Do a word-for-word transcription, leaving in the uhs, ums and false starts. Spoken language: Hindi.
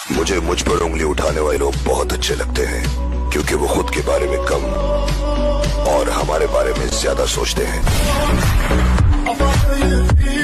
मुझे मुझ पर उंगली उठाने वाले लोग बहुत अच्छे लगते हैं, क्योंकि वो खुद के बारे में कम और हमारे बारे में ज्यादा सोचते हैं।